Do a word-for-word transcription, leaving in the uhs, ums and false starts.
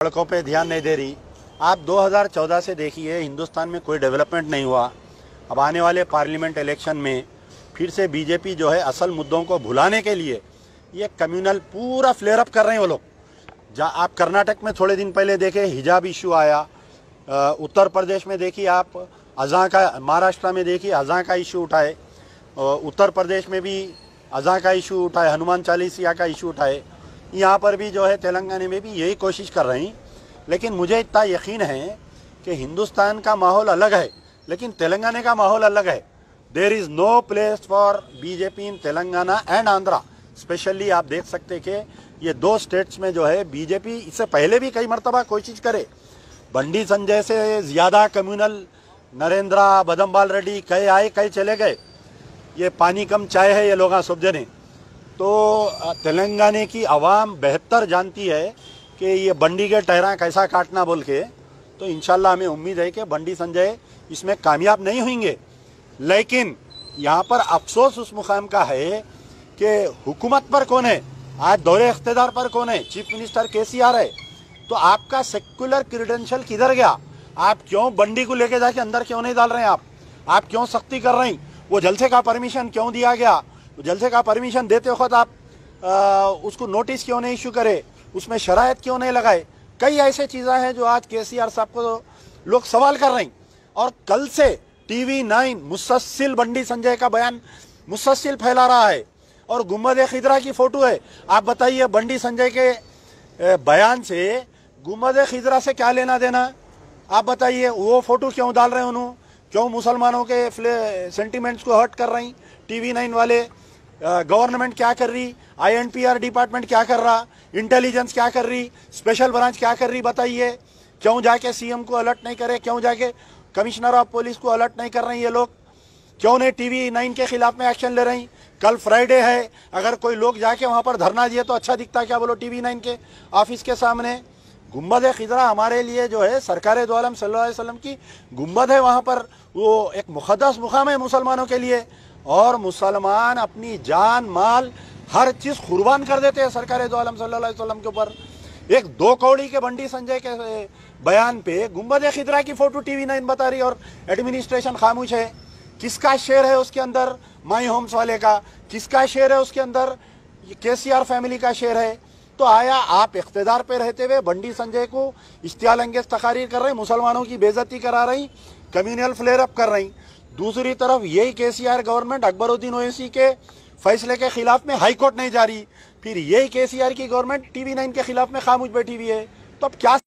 सड़कों पे ध्यान नहीं दे रही। आप दो हज़ार चौदह से देखिए हिंदुस्तान में कोई डेवलपमेंट नहीं हुआ। अब आने वाले पार्लियामेंट इलेक्शन में फिर से बीजेपी जो है असल मुद्दों को भुलाने के लिए ये कम्युनल पूरा फ्लेयर अप कर रहे हैं वो लोग। जहाँ आप कर्नाटक में थोड़े दिन पहले देखे हिजाब इशू आया, उत्तर प्रदेश में देखिए आप अज़ां का, महाराष्ट्र में देखिए अज़ां का इशू उठाए, उत्तर प्रदेश में भी अज़ां का इशू उठाए, हनुमान चालीसा का इशू उठाए। यहाँ पर भी जो है तेलंगाना में भी यही कोशिश कर रही। लेकिन मुझे इतना यकीन है कि हिंदुस्तान का माहौल अलग है लेकिन तेलंगाना का माहौल अलग है। There is no place for BJP in Telangana and Andhra specially. आप देख सकते कि ये दो स्टेट्स में जो है बीजेपी इससे पहले भी कई मरतबा कोशिश करे, बंडी संजय से ज़्यादा कम्युनल नरेंद्र बदम्बाल रेड्डी कई आए कई चले गए। ये पानी कम चाय है ये लोग सब जने। तो तेलंगाना की आवाम बेहतर जानती है कि ये बंडी के टहरा कैसा काटना बोल के। तो इंशाल्लाह हमें उम्मीद है कि बंडी संजय इसमें कामयाब नहीं होंगे। लेकिन यहाँ पर अफसोस उस मुकाम का है कि हुकूमत पर कौन है, आज दौरे इख्तिदार पर कौन है, चीफ मिनिस्टर केसीआर है। तो आपका सेक्युलर क्रीडेंशियल किधर गया? आप क्यों बंडी को लेके जाके अंदर क्यों नहीं डाल रहे हैं? आप आप क्यों सख्ती कर रहे हैं? वो जलसे का परमिशन क्यों दिया गया? जलसे का परमिशन देते वक्त आप आ, उसको नोटिस क्यों नहीं इशू करे? उसमें शरायत क्यों नहीं लगाए? कई ऐसे चीज़ें हैं जो आज केसीआर साहब को लोग सवाल कर रहे हैं। और कल से टीवी नाइन मुसलसल बंडी संजय का बयान मुसलसल फैला रहा है और गुम्बद खिदरा की फोटो है। आप बताइए बंडी संजय के बयान से गुम्बद खिदरा से क्या लेना देना? आप बताइए वो फोटो क्यों डाल रहे हैं उन्होंने? क्यों मुसलमानों के सेंटिमेंट्स को हर्ट कर रही? टीवी नाइन वाले गवर्नमेंट क्या कर रही? आईएनपीआर डिपार्टमेंट क्या कर रहा? इंटेलिजेंस क्या कर रही? स्पेशल ब्रांच क्या कर रही? बताइए क्यों जाके सीएम को अलर्ट नहीं करे? क्यों जाके कमिश्नर ऑफ पुलिस को अलर्ट नहीं कर रहे हैं ये लोग? क्यों नहीं टीवी नाइन के खिलाफ में एक्शन ले रहे हैं? कल फ्राइडे है, अगर कोई लोग जाके वहां पर धरना दिए तो अच्छा दिखता क्या? बोलो टीवी नाइन के ऑफिस के सामने। गुम्बद खिदरा हमारे लिए जो है सरकार दो आलम सल्लल्लाहु अलैहि वसल्लम की गुम्बद है, वहां पर वो एक मुक़द्दस मुकाम है मुसलमानों के लिए। और मुसलमान अपनी जान माल हर चीज कुर्बान कर देते हैं सरकार दो आलम सल्लल्लाहु अलैहि वसल्लम के ऊपर। एक दो कौड़ी के बंडी संजय के बयान पे गुम्बद खिदरा की फोटो टीवी नाइन बता रही और एडमिनिस्ट्रेशन खामोश है। किसका शेयर है उसके अंदर? माई होम्स वाले का। किसका शेयर है उसके अंदर? केसीआर फैमिली का शेयर है। तो आया आप इख्तिदार पे रहते हुए बंडी संजय को इश्तियाल अंगेज तकारीर कर रहे, मुसलमानों की बेइज्जती करा रही, कम्युनल फ्लेयर अप कर रही। दूसरी तरफ यही केसीआर गवर्नमेंट अकबरुद्दीन ओवैसी के फैसले के खिलाफ में हाई कोर्ट नहीं जा रही, फिर यही केसीआर की गवर्नमेंट टीवी नाइन के खिलाफ में खामोश बैठी हुई है। तो अब क्या